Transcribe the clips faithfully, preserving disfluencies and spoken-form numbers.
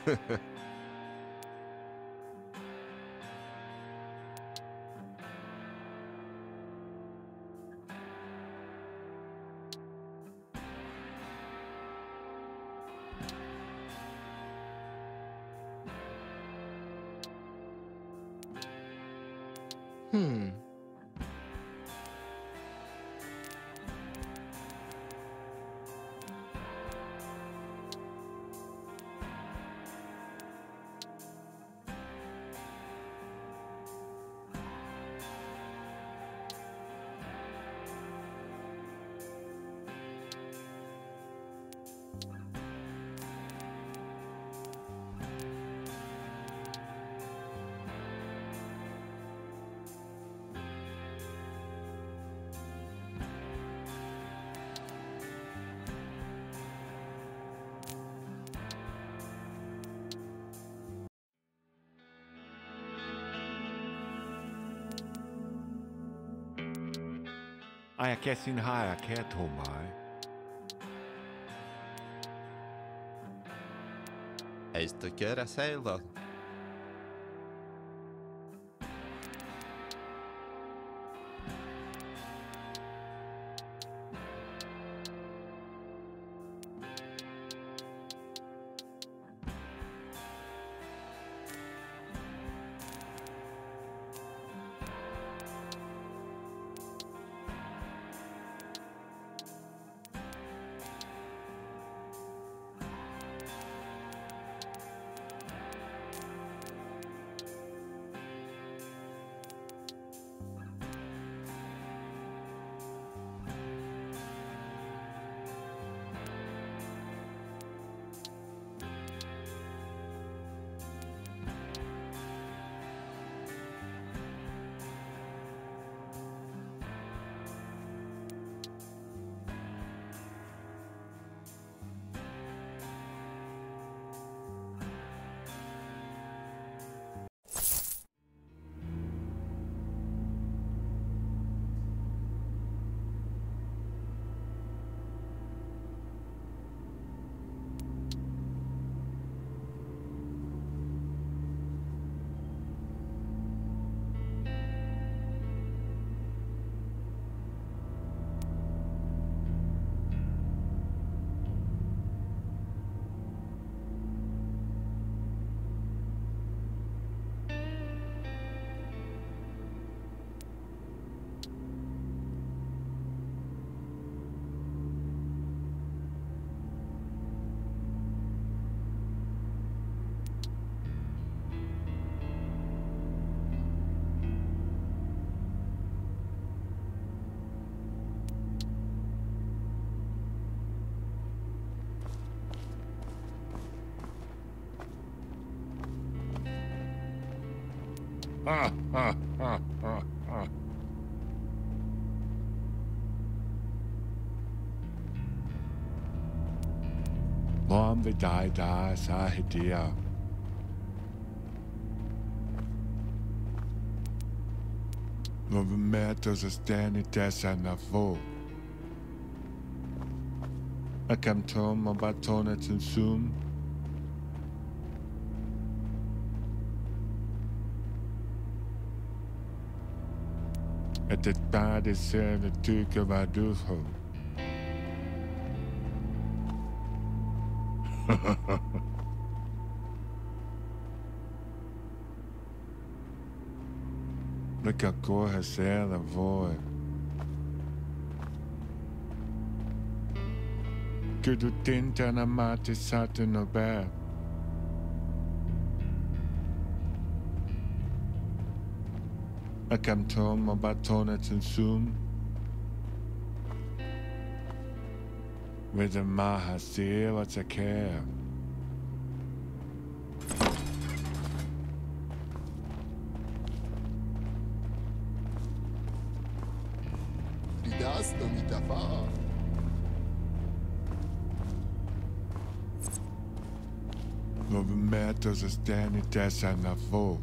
Hmm. Ej, jeg kan sin har jeg kan tro mig. Eistä keräseillä. Ah, ah, ah, ah, ah. Mom vil dig der, sagde der. Hvor vi mærker så stændigt, der sander få. Jeg kan tom og bare tårne til zoom. At det bare det ser, det tykker, hvad du har. Man kan gå her sæler hvor. Gør du den, der er meget til satten og bær? Jeg kan tom og bare tårne til zoom. Ved det meget har sæler til kære. Das doch nicht der Fall. Hvor vi mærker så stændigt, der sander få.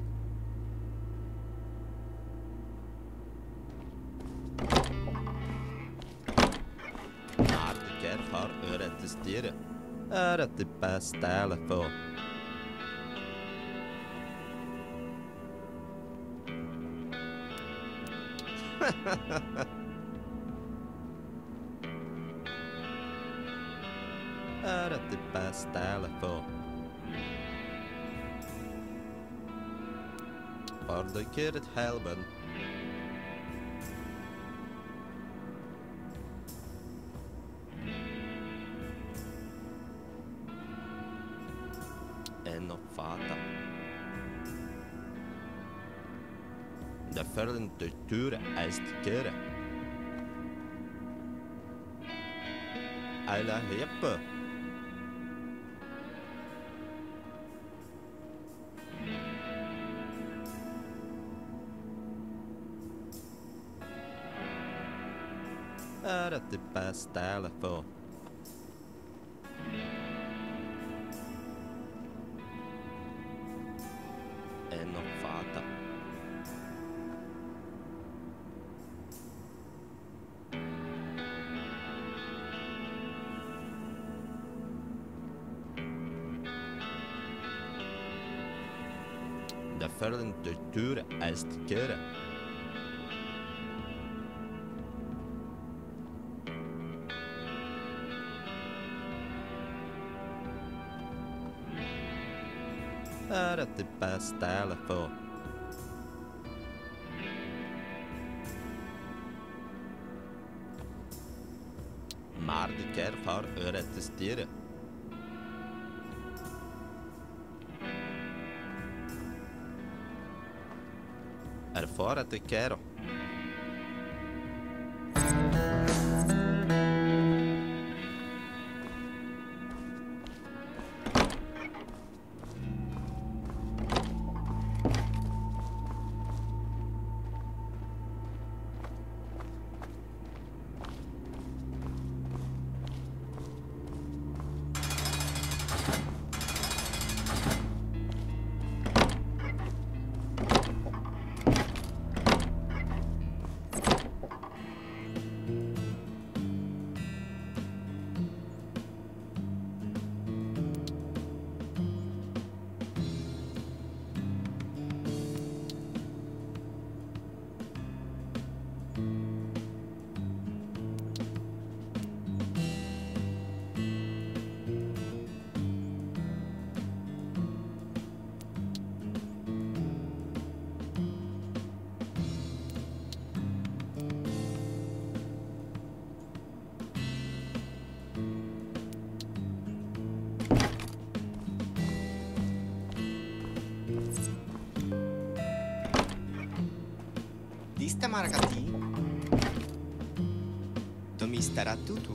Artiker har öğretisleri. Öğretip bestället för. Är det det bästa i alla fall? Har du kunnat helpen? En och fata. Det för en tortur är stigare. Alla heppe. Är det det bästa i alla fall? En och fata. Det för en tortur är stigare. Är det det bästa i alla fall? Mardiker för öret till styre. Är för att det kero. Dista marcati? To mi starà tutto.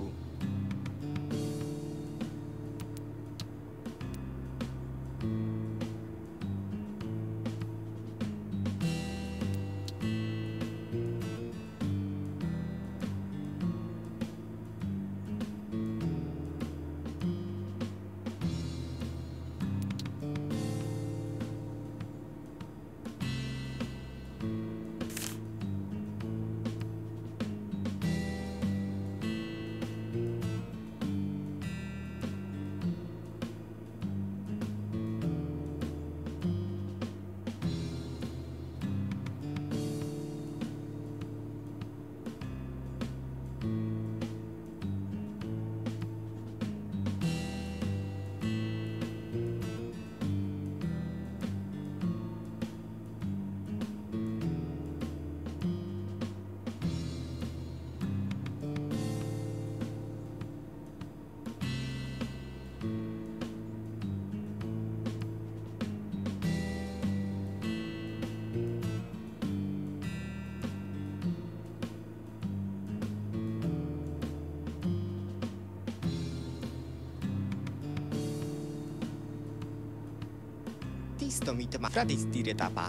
Tisto mi te ma fradis dire tapa.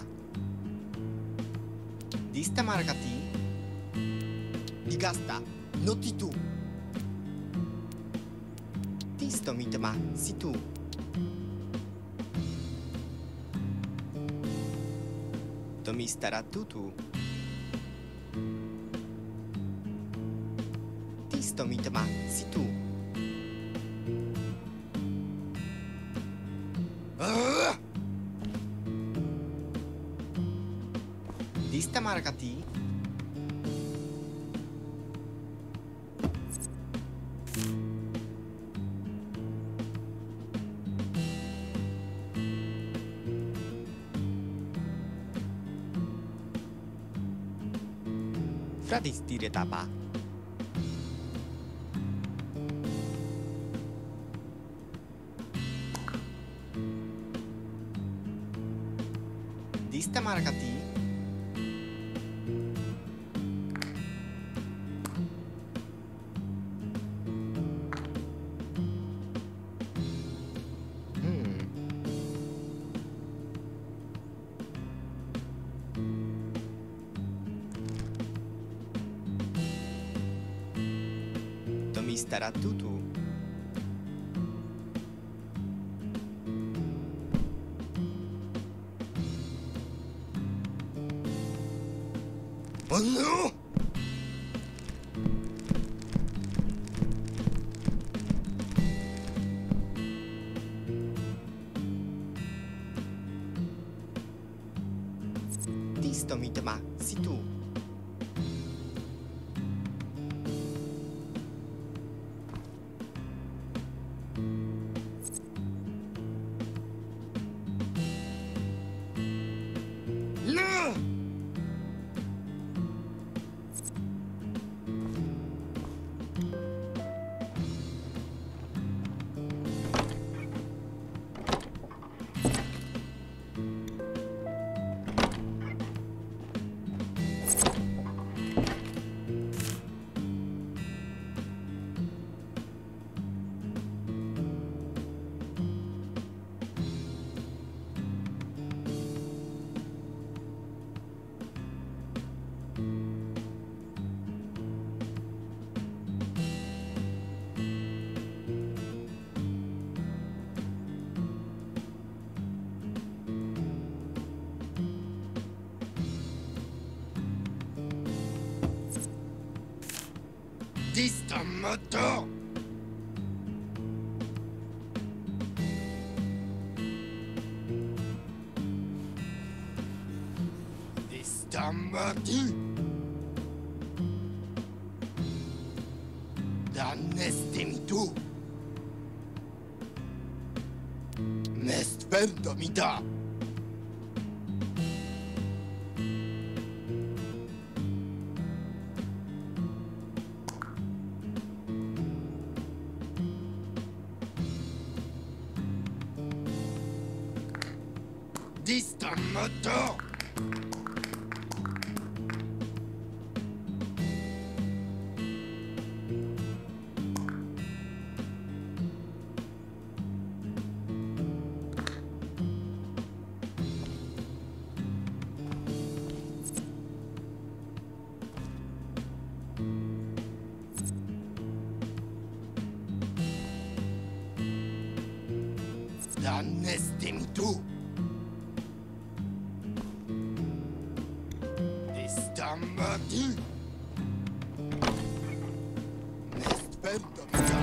Dista marcati? Digasta, noti tu. Tisto mi te ma si tu. To mi starà tutto. Tisto mi te ma si tu. Dista marcati? Fradis diretaba. Dista Marakati. Starà tutto. Oh no! Tisto mitama, si tu. Dista moto! Dista moti! Dannesti tu! Mest vendo mi da! Dista moto! Dannesti tu! Stammati! Nest vento mi da!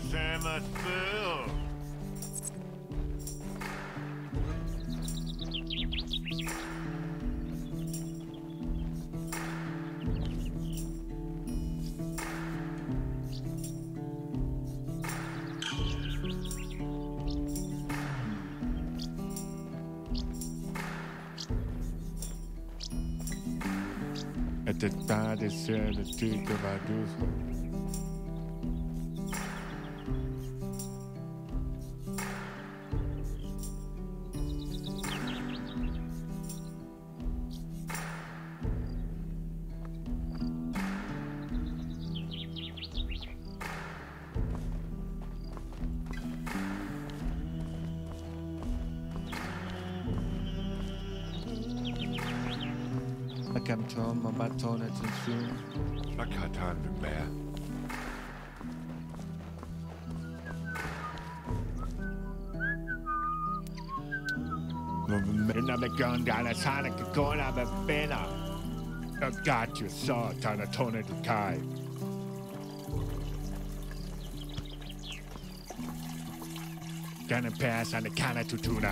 Samma Phil. At the bad is the trick of our do. Jeg kan tage mig bare tårne til syv. Jeg kan tage en bær. Men når man gør en gang, at han kan gå ind og være venner. Jeg got you, så tager jeg tårne til kaj. Kan en passe, han kan at tutuna.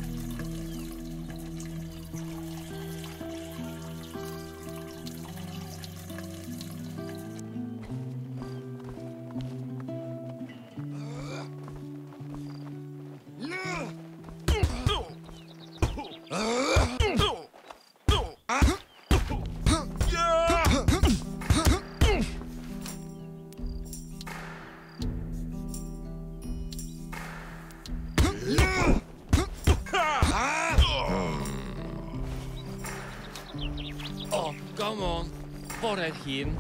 Oh, come on. Hvor er hende?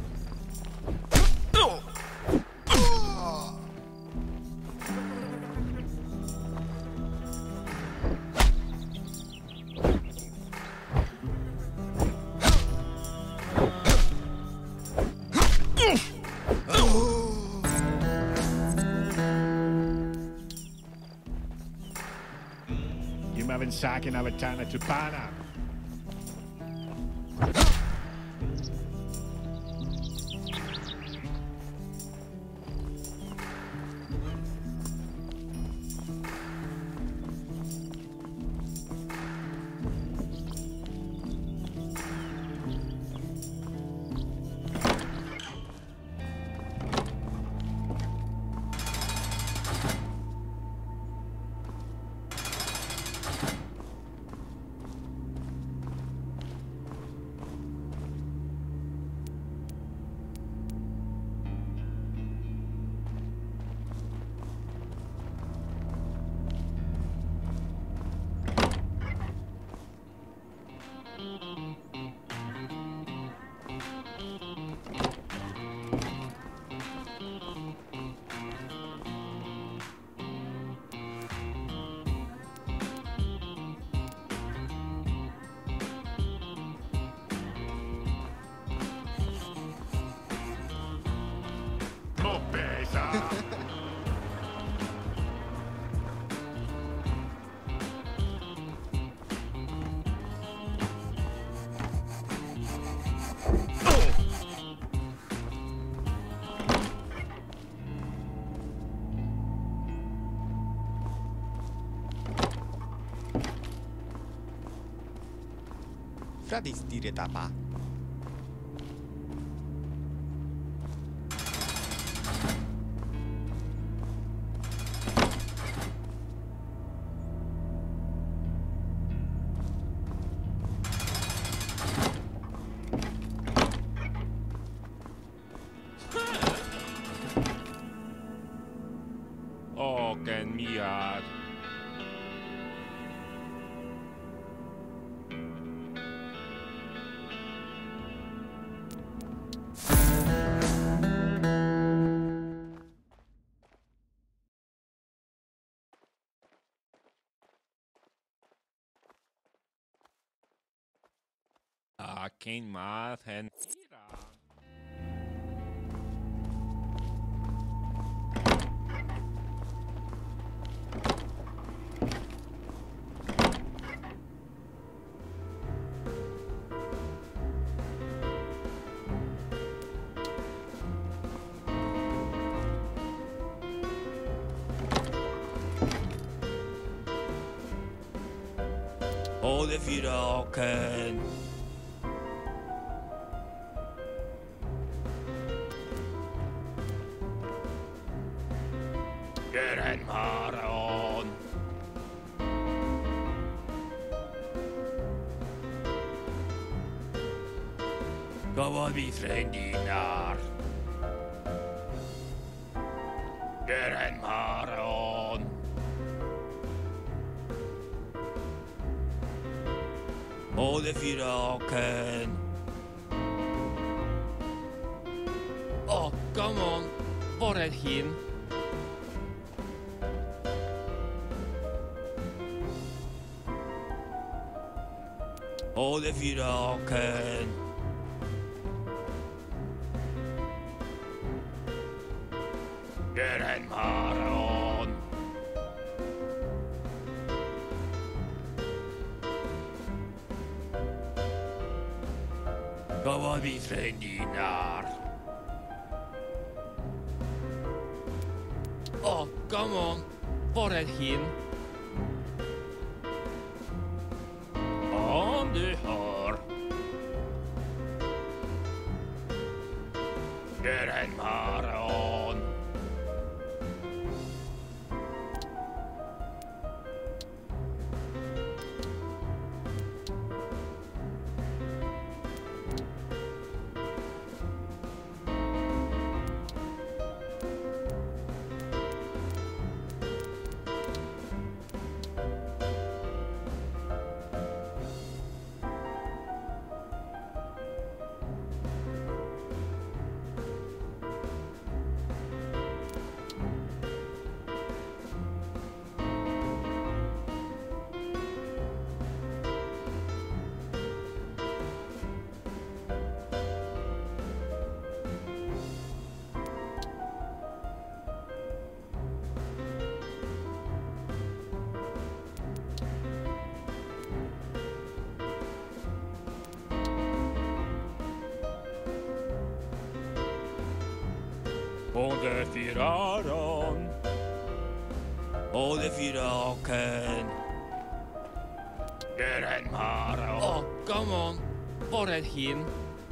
You haven't saken av Tana to Pana. Fradis dire tapa. Oh, ken mia. Ah, ken math hen. Både fyra öken. Gör en maraton. Gav vi frändingar. Gör en maraton. Både fyra öken. Oh, come on. Bara ett hin. Både fyra öken. Gör en maraton. Gav vi frändingar. Oh, come on. Bara ett hin. Om du hör. Gör en maraton. Både fyra öron. Både fyra öken. Gör en maraton. Oh, come on. Bara ett hin.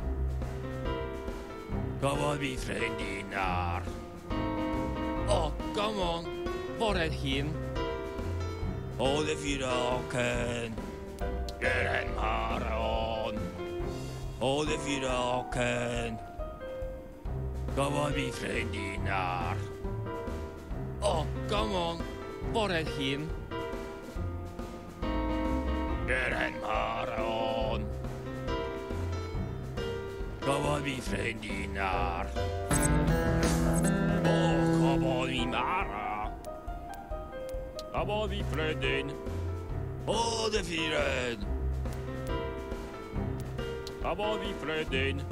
Gav vi frändingar. Oh, come on. Bara ett hin. Både fyra öken. Gör en maraton. Både fyra öken. Gav vi frändingar. Oh, come on. Bara ett hin. Gör en maraton. Gav vi frändingar. Oh, gav vi mara. Gav vi frändin. Både fyren. Gav vi frändin.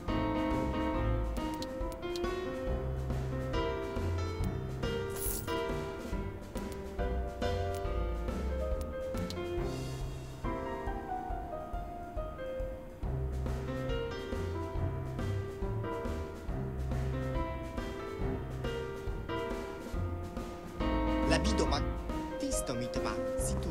La bido ma tisto mi te va, si tu.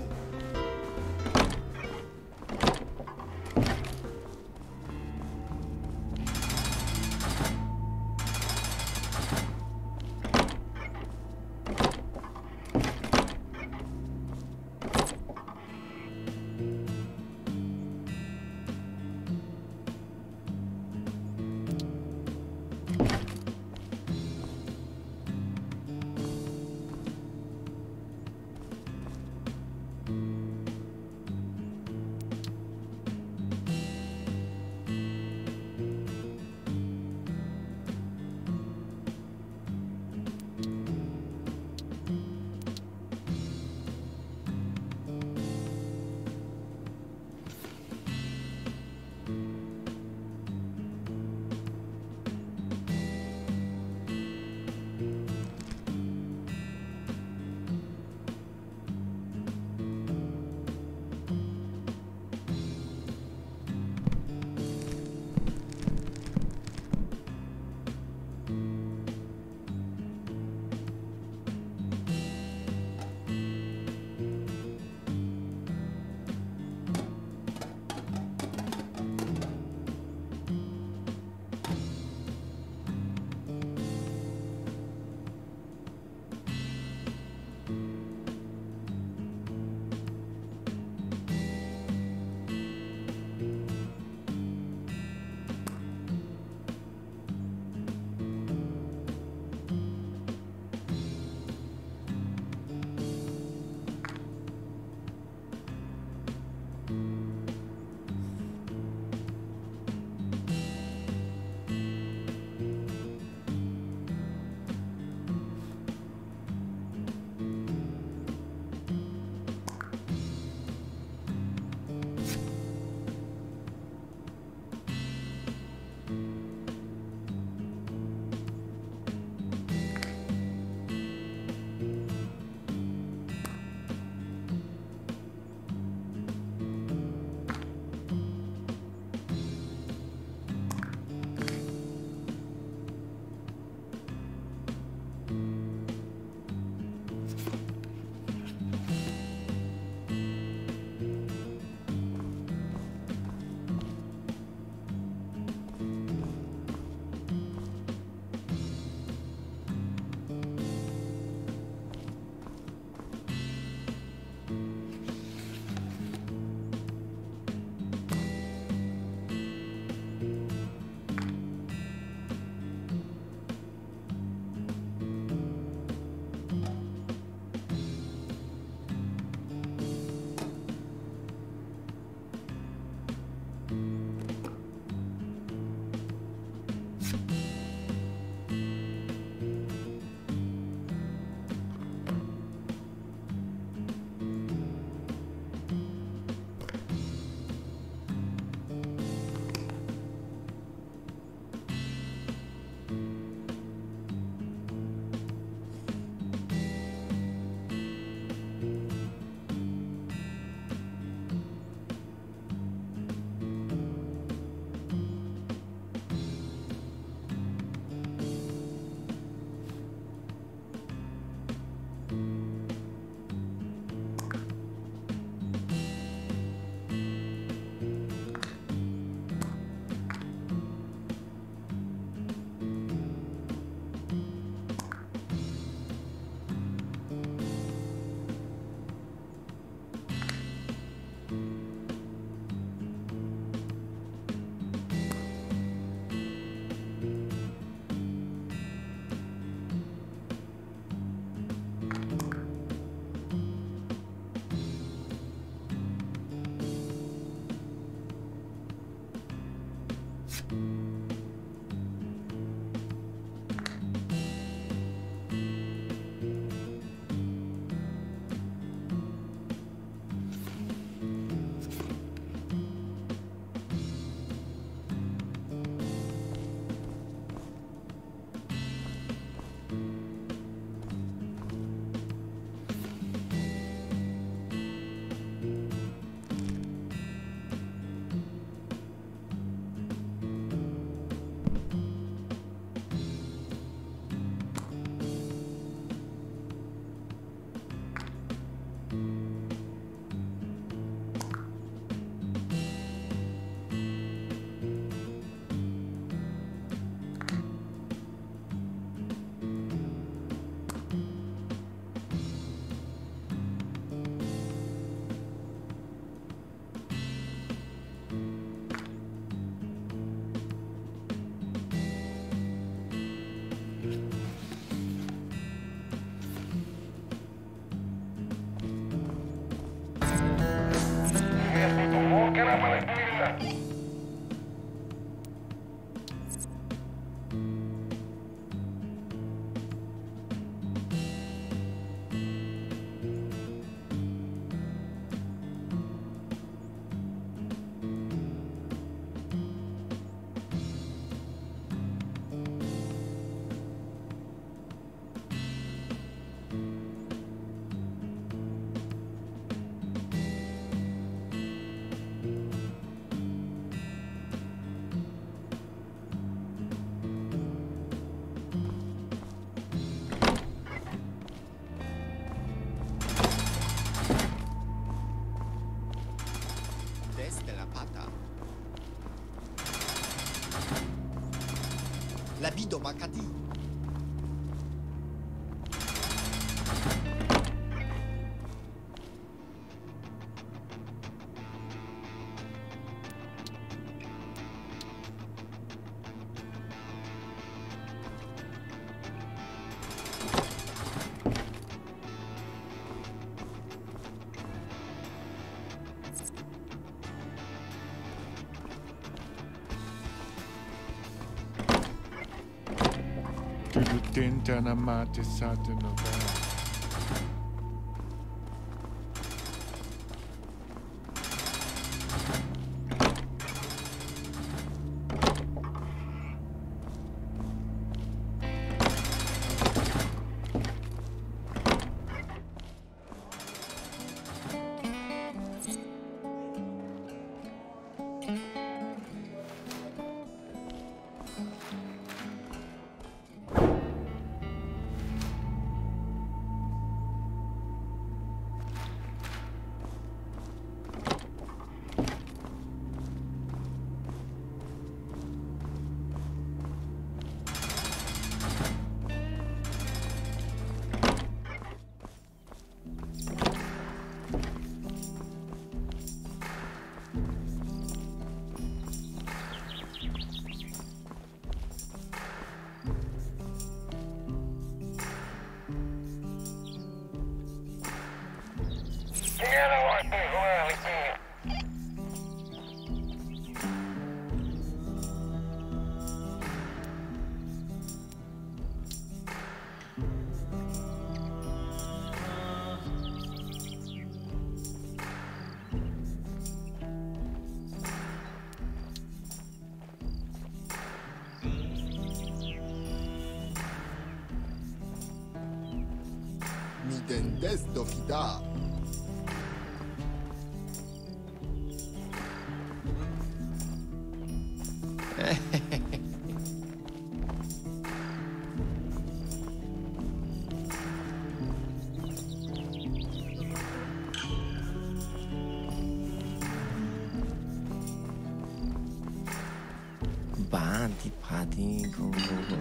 La bido Makati. Tenta na mate sate novella. Mi dendes do fida. Banti pati go go go.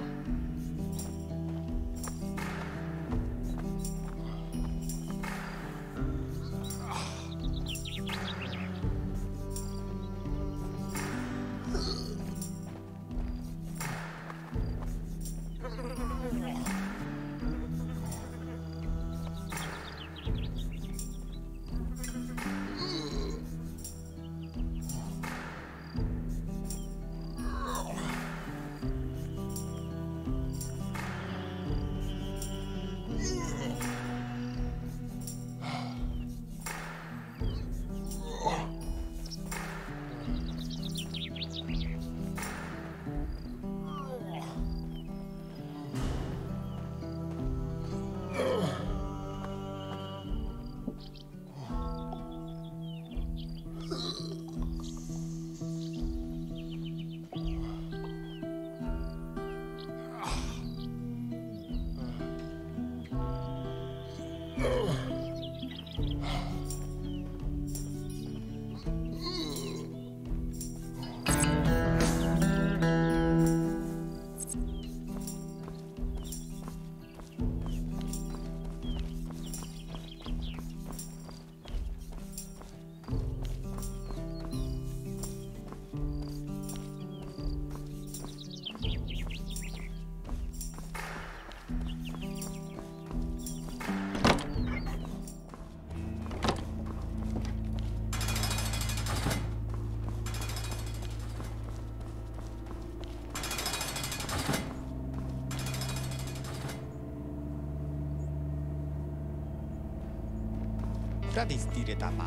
Travestire tapa.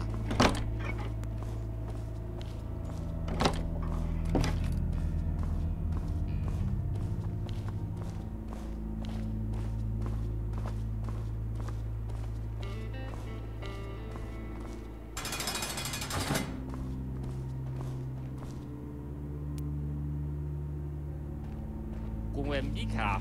Cùng em biết hả?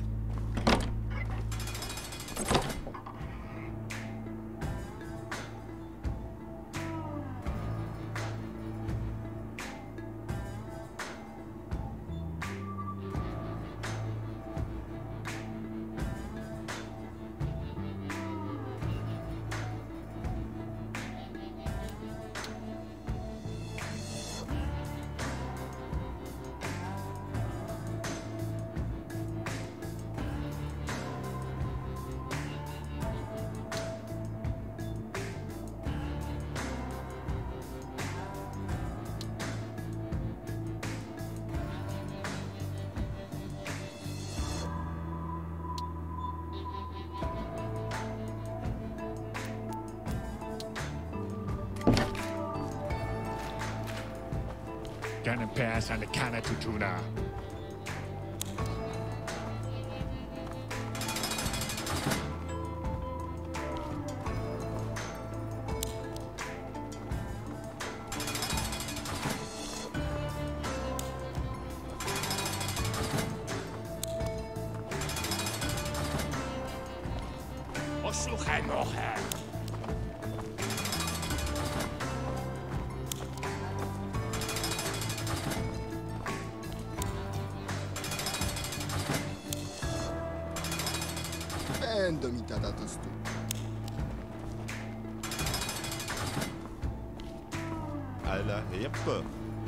Cannon pass on the Canatutuna. Posłuchaj, moche! Będą mi tata to stu. على يب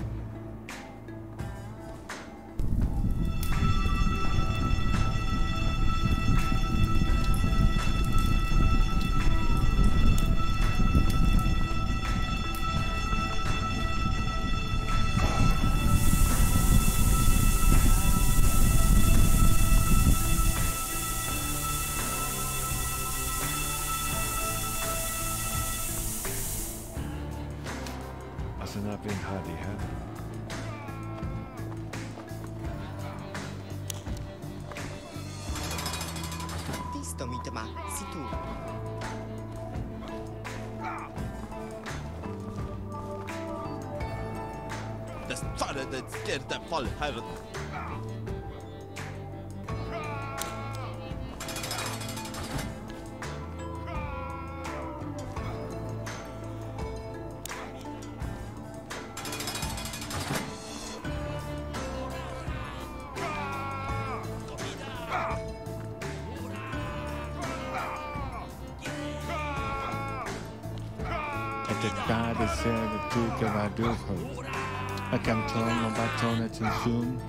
Asana bin Hadi, huh? Tisto mi tama, si tu. Dessverre det styrte fallherren. Etikade sede tyka vad du har. Jag kan ta mig batonet till zoom.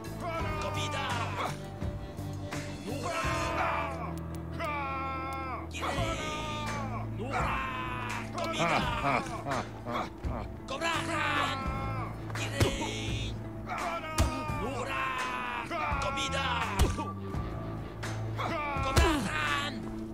Ha ha ha ha ha. Kobrahan! Kirin! Nura! Komida! Kobrahan!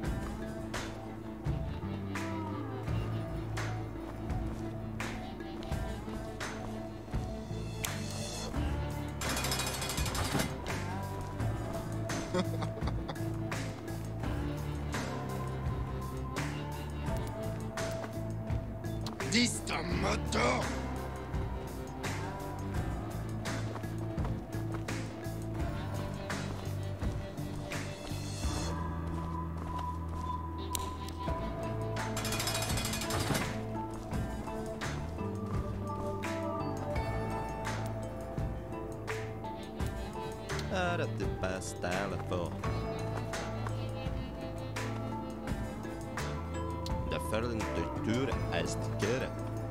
Tisto moto! Är det det bästa i alla fall? Därför den tortyr är stickare.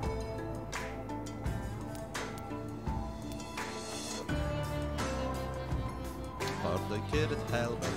Har du kurit helvete?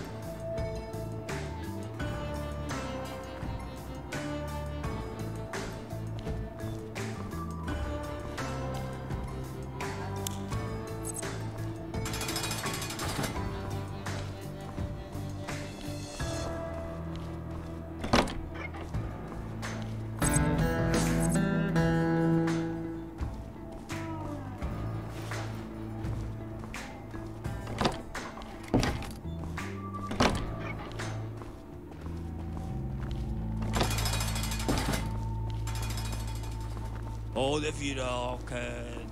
Ohne Wiederhaken.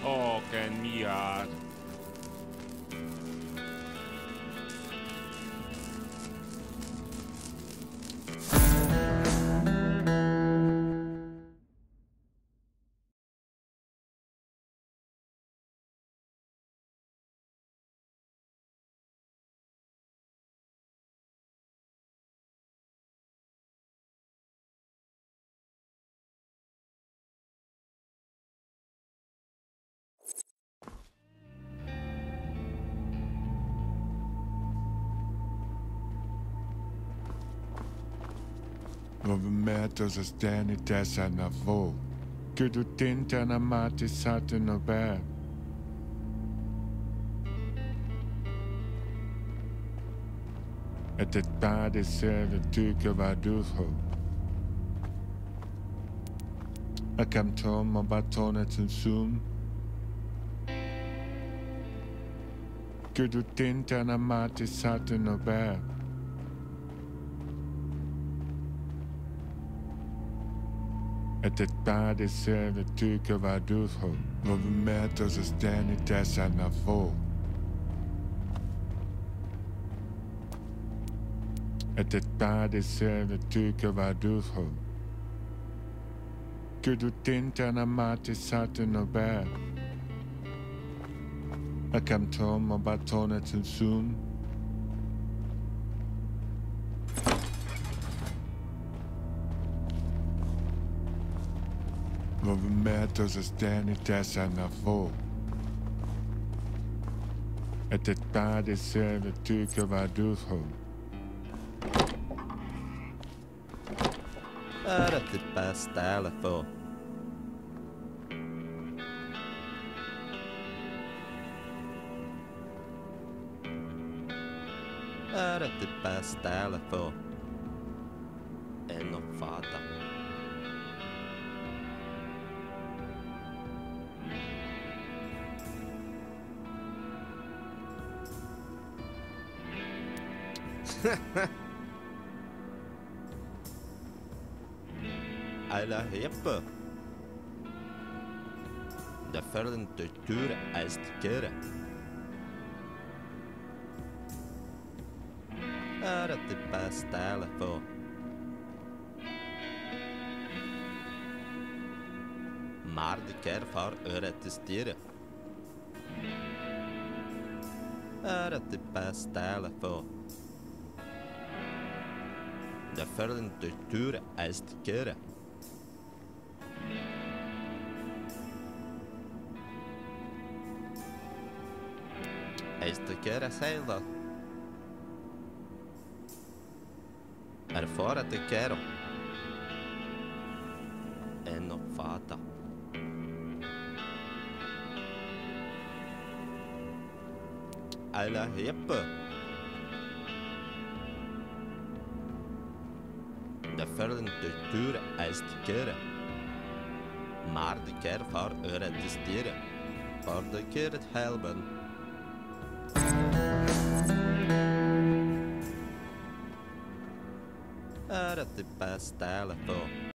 Åh, genialt. Movimento sostiene testa na vo. Que tu tenta na mate sate no bad. Et het paard is de tuke waar dus ho. Ik kam tom op batonen ten zoom. Que tu tenta na mate sate no bad. Et het paard is de tuke waar dus ho. Movimento sostiene testa na vo. Et het paard is de tuke waar dus ho. Que tu tenta na mate sate no bad. Ik kam tom op batonen ten zoom. Movimento sostiene testa na vo. Et het paard is de tuke waar dus ho. Era ti pastelle for. Era ti pastelle for. E non fatta. Alla heppe. De verden torturen is te keren. Er het de pastelle voor. Maar de kervaar er het te stieren. Er het de pastelle voor. De verden torturen is te keren. Is te keren zeilen. Ervoor het te keren. En op vata. Alla heppe. De verden torturen is te keren. Maar de kervaar er het te stieren. Voor de keer het helpen. Er het de pastelle voor.